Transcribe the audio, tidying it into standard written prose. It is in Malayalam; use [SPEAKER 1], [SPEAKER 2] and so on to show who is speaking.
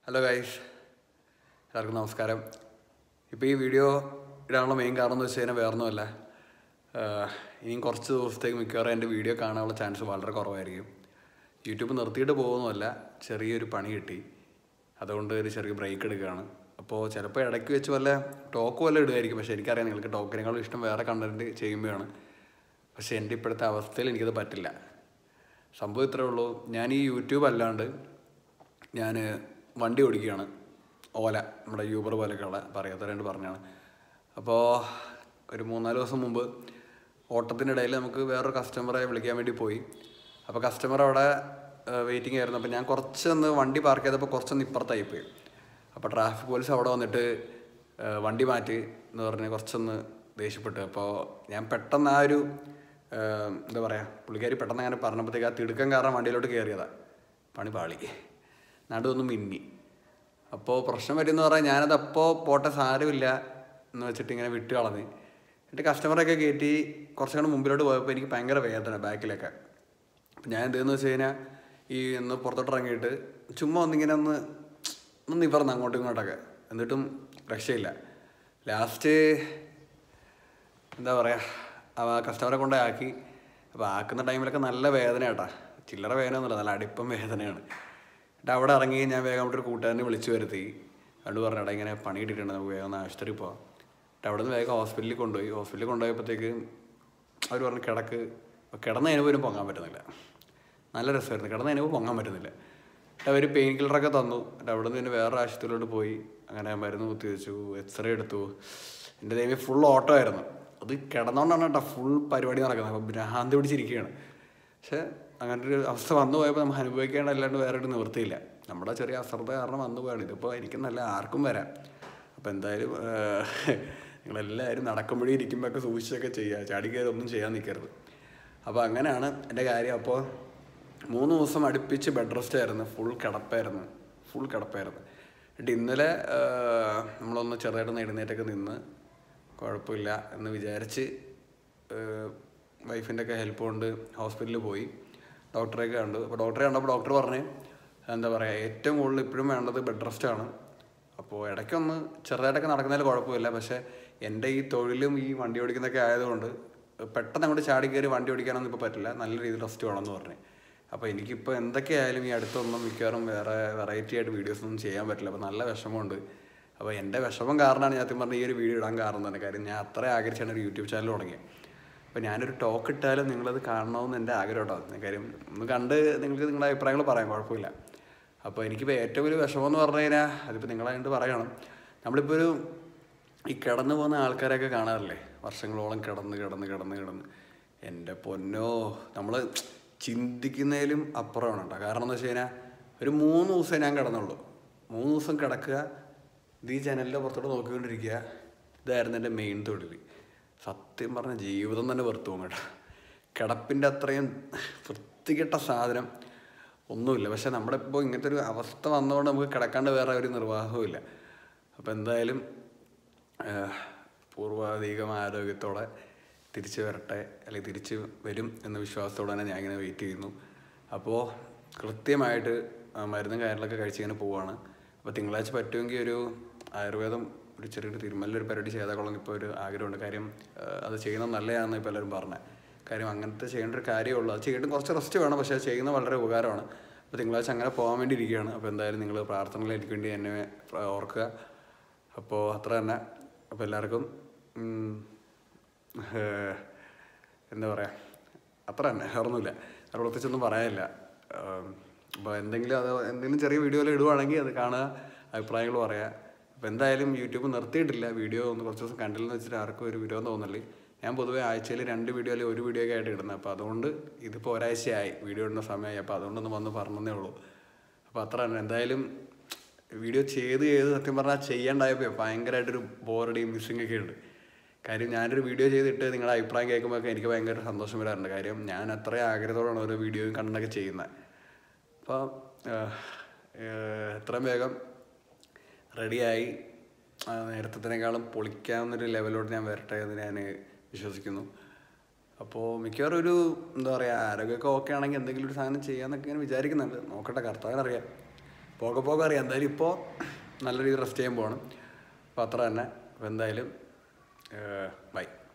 [SPEAKER 1] ഹലോ ഗൈസ്, എല്ലാവർക്കും നമസ്കാരം. ഇപ്പോൾ ഈ വീഡിയോ ഇടാനുള്ള മെയിൻ കാരണം എന്ന് വെച്ച് കഴിഞ്ഞാൽ വേറൊന്നുമല്ല, ഇനിയും കുറച്ച് ദിവസത്തേക്ക് മിക്കവാറും എൻ്റെ വീഡിയോ കാണാനുള്ള ചാൻസ് വളരെ കുറവായിരിക്കും. യൂട്യൂബ് നിർത്തിയിട്ട് പോകുന്നതല്ല, ചെറിയൊരു പണി കിട്ടി, അതുകൊണ്ട് ഒരു ചെറിയ ബ്രേക്ക് എടുക്കുകയാണ്. അപ്പോൾ ചിലപ്പോൾ ഇടയ്ക്ക് വെച്ച് വല്ല ടോക്ക് വല്ല ഇടുമായിരിക്കും. പക്ഷേ എനിക്കറിയാം നിങ്ങൾക്ക് ടോക്കിനേക്കാളും ഇഷ്ടം വേറെ കണ്ടൻറ്റ് ചെയ്യുമ്പോഴാണ്. പക്ഷേ എൻ്റെ ഇപ്പോഴത്തെ അവസ്ഥയിൽ എനിക്കത് പറ്റില്ല. സംഭവം ഇത്രയേ ഉള്ളൂ. ഞാൻ ഈ യൂട്യൂബ് അല്ലാണ്ട് ഞാൻ വണ്ടി ഓടിക്കുകയാണ്. ഓല, നമ്മുടെ യൂബർ പോലെയൊക്കെയുള്ള പറയാത്തവരായിട്ട് പറഞ്ഞാണ്. അപ്പോൾ ഒരു 3-4 ദിവസം മുമ്പ് ഓട്ടത്തിനിടയിൽ നമുക്ക് വേറൊരു കസ്റ്റമറെ വിളിക്കാൻ വേണ്ടി പോയി. അപ്പോൾ കസ്റ്റമർ അവിടെ വെയിറ്റിംഗ് ആയിരുന്നു. അപ്പോൾ ഞാൻ കുറച്ചൊന്ന് വണ്ടി പാർക്ക് ചെയ്തപ്പോൾ കുറച്ചൊന്ന് ഇപ്പുറത്തായിപ്പോയി. അപ്പോൾ ട്രാഫിക് പോലീസ് അവിടെ വന്നിട്ട് വണ്ടി മാറ്റി എന്ന് പറഞ്ഞ് കുറച്ചൊന്ന് ദേഷ്യപ്പെട്ടു. അപ്പോൾ ഞാൻ പെട്ടെന്ന് ആ ഒരു എന്താ പറയുക, പുള്ളിക്കാരി പെട്ടെന്ന് അങ്ങനെ പറഞ്ഞപ്പോഴത്തേക്ക് ആ തിടുക്കം കാരണം വണ്ടിയിലോട്ട് കയറിയതാണ്. പണി പാളി, നടുവൊന്ന് മിന്നി. അപ്പോൾ പ്രശ്നം വരുമെന്ന് പറഞ്ഞാൽ ഞാനത് അപ്പോൾ പോട്ടെ സാരമില്ല എന്ന് വെച്ചിട്ട് ഇങ്ങനെ വിട്ട് കളഞ്ഞ് എന്നിട്ട് കസ്റ്റമറൊക്കെ കയറ്റി കുറച്ചുകൂടെ മുമ്പിലോട്ട് പോയപ്പോൾ എനിക്ക് ഭയങ്കര വേദന ബാക്കിലൊക്കെ. അപ്പം ഞാൻ എന്തെന്ന് വെച്ച് കഴിഞ്ഞാൽ ഒന്ന് പുറത്തോട്ട് ഇറങ്ങിയിട്ട് ചുമ്മാ ഒന്ന് നിവർന്ന് അങ്ങോട്ടും ഇങ്ങോട്ടൊക്കെ, എന്നിട്ടും രക്ഷയില്ല. ലാസ്റ്റ് എന്താ പറയുക, ആ കസ്റ്റമറെ കൊണ്ടേ ആക്കി. അപ്പോൾ ആക്കുന്ന ടൈമിലൊക്കെ നല്ല വേദന കേട്ടാ, ചില്ലറ വേദനയൊന്നുമില്ല, നല്ല അടിപ്പം വേദനയാണ്. എന്നിട്ട് അവിടെ ഇറങ്ങി ഞാൻ വേഗം അവിടെ ഒരു കൂട്ടുകാരനെ വിളിച്ചു വരുത്തി. അതുകൊണ്ട് പറഞ്ഞു, എടാ ഇങ്ങനെ പണി കിട്ടിയിട്ടുണ്ട്, നമുക്ക് വേഗം ഒന്ന് ആശുപത്രിയിൽ പോകാം. എന്നിട്ട് അവിടെ നിന്ന് വേഗം ഹോസ്പിറ്റലിൽ കൊണ്ടുപോയപ്പോഴത്തേക്ക് അവർ പറഞ്ഞു കിടന്നതിന് പോലും പൊങ്ങാൻ പറ്റുന്നില്ല. നല്ല രസമായിരുന്നു, കിടന്നതിന് പൊങ്ങാൻ പറ്റുന്നില്ല. എന്നിട്ട് അവർ പെയിൻ കില്ലറൊക്കെ തന്നു. എന്നിട്ട് അവിടെ നിന്ന് പിന്നെ വേറെ ആശുപത്രിയിലോട്ട് പോയി. അങ്ങനെ മരുന്ന് കുത്തി വെച്ചു, എക്സ്റേ എടുത്തു. എൻ്റെ ദൈവം ഫുൾ ഓട്ടോ ആയിരുന്നു. അത് കിടന്നുകൊണ്ടാണ് കേട്ടോ ഫുൾ പരിപാടി നടക്കുന്നത്. അപ്പോൾ ഭ്രാന്തി പിടിച്ചിരിക്കുകയാണ്. പക്ഷേ അങ്ങനത്തെ ഒരു അവസ്ഥ വന്നു പോയപ്പോൾ നമ്മൾ അനുഭവിക്കേണ്ട അല്ലാണ്ട് വേറെ ഒരു നിവൃത്തിയില്ല. നമ്മുടെ ചെറിയ അശ്രദ്ധ കാരണം വന്നു പോയാണ്. ഇതിപ്പോൾ എനിക്ക് നല്ല ആർക്കും വരാം. അപ്പോൾ എന്തായാലും നിങ്ങളെല്ലാവരും നടക്കുമ്പോഴേ ഇരിക്കുമ്പോഴൊക്കെ സൂക്ഷിച്ചൊക്കെ ചെയ്യുക, ചാടി കയറി ഒന്നും ചെയ്യാൻ നിൽക്കരുത്. അപ്പോൾ അങ്ങനെയാണ് എൻ്റെ കാര്യം. അപ്പോൾ 3 ദിവസം അടുപ്പിച്ച് ബെഡ് റെസ്റ്റ് ആയിരുന്നു, ഫുൾ കിടപ്പായിരുന്നു. എന്നിട്ട് ഇന്നലെ നമ്മളൊന്ന് ചെറുതായിട്ടൊന്ന് എഴുന്നേറ്റൊക്കെ നിന്ന് കുഴപ്പമില്ല എന്ന് വിചാരിച്ച് വൈഫിൻ്റെ ഒക്കെ ഹെൽപ്പ് കൊണ്ട് ഹോസ്പിറ്റലിൽ പോയി. ഡോക്ടറെയൊക്കെ കണ്ടു. അപ്പോൾ ഡോക്ടർ പറഞ്ഞ് എന്താ പറയുക, ഏറ്റവും കൂടുതൽ ഇപ്പോഴും വേണ്ടത് ബെഡ് റെസ്റ്റാണ്. അപ്പോൾ ഇടയ്ക്കൊന്ന് ചെറുതായിട്ടൊക്കെ നടക്കുന്നതിൽ കുഴപ്പമില്ല. പക്ഷേ എൻ്റെ ഈ തൊഴിലും ഈ വണ്ടി ഓടിക്കുന്നതൊക്കെ ആയതുകൊണ്ട് പെട്ടെന്ന് അങ്ങോട്ട് ചാടി കയറി വണ്ടി ഓടിക്കാനൊന്നും ഇപ്പോൾ പറ്റില്ല, നല്ല രീതിയിൽ റെസ്റ്റ് വേണമെന്ന് പറഞ്ഞു. അപ്പോൾ എനിക്കിപ്പോൾ എന്തൊക്കെയായാലും ഈ അടുത്തൊന്നും മിക്കവാറും വേറെ വെറൈറ്റി ആയിട്ട് വീഡിയോസൊന്നും ചെയ്യാൻ പറ്റില്ല. അപ്പോൾ നല്ല വിഷമമുണ്ട്. അപ്പോൾ എൻ്റെ വിഷമം കാരണമാണ് ഞാൻ പറഞ്ഞ ഈ ഒരു വീഡിയോ ഇടാൻ കാരണം തന്നെ. കാര്യം ഞാൻ അത്ര ആഗ്രഹിച്ചാണ് ഒരു യൂട്യൂബ് ചാനൽ തുടങ്ങിയത്. അപ്പോൾ ഞാനൊരു ടോക്ക് ഇട്ടാലും നിങ്ങളത് കാണണമെന്ന് എൻ്റെ ആഗ്രഹം ഉണ്ടാകും. കാര്യം ഒന്ന് കണ്ട് നിങ്ങൾക്ക് നിങ്ങളുടെ അഭിപ്രായങ്ങൾ പറയാം, കുഴപ്പമില്ല. അപ്പോൾ എനിക്കിപ്പോൾ ഏറ്റവും വലിയ വിഷമം എന്ന് പറഞ്ഞു കഴിഞ്ഞാൽ അതിപ്പോൾ നിങ്ങളായിട്ട് പറയണം. നമ്മളിപ്പോൾ ഈ കിടന്നു പോകുന്ന ആൾക്കാരെയൊക്കെ കാണാറില്ലേ, വർഷങ്ങളോളം കിടന്ന് എൻ്റെ പൊന്നോ, നമ്മൾ ചിന്തിക്കുന്നതിലും അപ്പുറമാണ് കേട്ടോ. കാരണം എന്ന് വെച്ച് കഴിഞ്ഞാൽ ഒരു 3 ദിവസം ഞാൻ കിടന്നുള്ളൂ. 3 ദിവസം കിടക്കുക, ഈ ജനലിൻ്റെ പുറത്തോട്ട് നോക്കിക്കൊണ്ടിരിക്കുക, ഇതായിരുന്നു എൻ്റെ മെയിൻ തൊഴിൽ. സത്യം പറഞ്ഞ ജീവിതം തന്നെ വെറുത്തു പോകും കേട്ടോ. കിടപ്പിൻ്റെ അത്രയും വൃത്തികെട്ട സാധനം ഒന്നുമില്ല. പക്ഷേ നമ്മുടെ ഇപ്പോൾ ഇങ്ങനത്തെ ഒരു അവസ്ഥ വന്നതുകൊണ്ട് നമുക്ക് കിടക്കാണ്ട് വേറെ ഒരു നിർവാഹവും ഇല്ല. അപ്പോൾ എന്തായാലും പൂർവാധികം ആരോഗ്യത്തോടെ തിരിച്ചു വരട്ടെ, അല്ലെങ്കിൽ തിരിച്ച് വരും എന്ന വിശ്വാസത്തോടെ തന്നെ ഞാൻ ഇങ്ങനെ വെയിറ്റ് ചെയ്യുന്നു. അപ്പോൾ കൃത്യമായിട്ട് മരുന്നും കാര്യങ്ങളൊക്കെ കഴിച്ചിങ്ങനെ പോവുകയാണ്. അപ്പോൾ തിങ്കളാഴ്ച പറ്റുമെങ്കിൽ ഒരു ആയുർവേദം ഒരു ചെറിയൊരു തിരുമല്ലൊരു പരിപാടി ചെയ്താൽ കൊള്ളാം ഇപ്പോൾ ഒരു ആഗ്രഹമുണ്ട്. കാര്യം അത് ചെയ്യുന്നത് നല്ലതാണെന്ന് ഇപ്പോൾ എല്ലാവരും പറഞ്ഞത്. കാര്യം അങ്ങനത്തെ ചെയ്യേണ്ട ഒരു കാര്യമുള്ളൂ. അത് ചെയ്തിട്ട് കുറച്ച് റെസ്റ്റ് വേണം, പക്ഷേ അത് ചെയ്യുന്നത് വളരെ ഉപകാരമാണ്. അപ്പോൾ തിങ്കളാഴ്ച അങ്ങനെ പോകാൻ വേണ്ടി ഇരിക്കുകയാണ്. അപ്പോൾ എന്തായാലും നിങ്ങൾ പ്രാർത്ഥനകൾ എനിക്ക് വേണ്ടി എന്നെ ഓർക്കുക. അപ്പോൾ അത്ര തന്നെ. അപ്പോൾ എല്ലാവർക്കും എന്താ പറയുക, അത്ര തന്നെ, വേറൊന്നുമില്ല. അത് പ്രത്യേകിച്ചൊന്നും പറയാനില്ല. അപ്പോൾ എന്തെങ്കിലും ചെറിയ വീഡിയോയിൽ ഇടുവാണെങ്കിൽ അത് കാണുക, അഭിപ്രായങ്ങൾ പറയുക. അപ്പോൾ എന്തായാലും യൂട്യൂബ് നിർത്തിയിട്ടില്ല. വീഡിയോ ഒന്ന് കുറച്ച് ദിവസം കണ്ടില്ലെന്ന് വെച്ചിട്ട് ആർക്കും ഒരു വീഡിയോ തോന്നില്ല. ഞാൻ പൊതുവേ ആഴ്ചയിൽ 2 വീഡിയോ അല്ലെങ്കിൽ 1 വീഡിയോ ഒക്കെ ആയിട്ട് ഇടുന്നത്. അപ്പോൾ അതുകൊണ്ട് ഇതിപ്പോൾ ഒരാഴ്ചയായി വീഡിയോ ഇടുന്ന സമയമായി. അപ്പോൾ അതുകൊണ്ടൊന്ന് വന്ന് പറഞ്ഞതേ ഉള്ളൂ. അപ്പോൾ അത്ര തന്നെ. എന്തായാലും വീഡിയോ ചെയ്ത് സത്യം പറഞ്ഞാൽ ചെയ്യേണ്ടായപ്പോൾ ഭയങ്കരമായിട്ടൊരു ബോറടിയും മിസ്സിങ് ഒക്കെ ഉണ്ട്. കാര്യം ഞാനൊരു വീഡിയോ ചെയ്തിട്ട് നിങ്ങളുടെ അഭിപ്രായം കേൾക്കുമ്പോഴൊക്കെ എനിക്ക് ഭയങ്കര സന്തോഷം വരാറുണ്ട്. കാര്യം ഞാൻ അത്രയും ആഗ്രഹത്തോടാണ് ഓരോ വീഡിയോയും കണ്ടൊക്കെ ചെയ്യുന്നത്. അപ്പോൾ എത്രയും വേഗം റെഡിയായി നേരത്തേക്കാളും പൊളിക്കാവുന്നൊരു ലെവലോട്ട് ഞാൻ വരട്ടെ എന്ന് ഞാൻ വിശ്വസിക്കുന്നു. അപ്പോൾ മിക്കവാറും ഒരു എന്താ പറയുക, ആരോഗ്യമൊക്കെ ഓക്കെ ആണെങ്കിൽ എന്തെങ്കിലും ഒരു സാധനം ചെയ്യാമെന്നൊക്കെ ഇങ്ങനെ വിചാരിക്കുന്നുണ്ട്. നോക്കട്ടെ, കർത്താവിനറിയാം. പോകെ പോകെ അറിയാം. എന്തായാലും ഇപ്പോൾ നല്ല രീതിയിൽ റെസ്റ്റ് ചെയ്യാൻ പോകണം. അപ്പോൾ അത്ര തന്നെ. അപ്പോൾ എന്തായാലും ബൈ.